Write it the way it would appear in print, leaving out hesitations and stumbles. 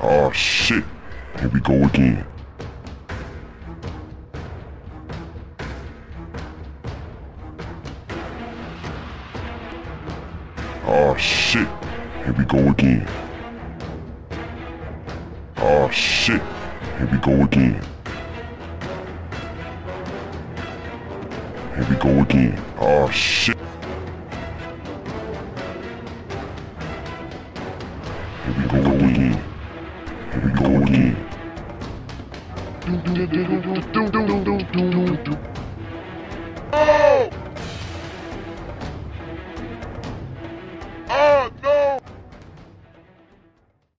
Oh shit, here we go again. Oh shit, here we go again. Oh shit, here we go again. Here we go again. Oh shit. Here we go again. Here we go again. Oh!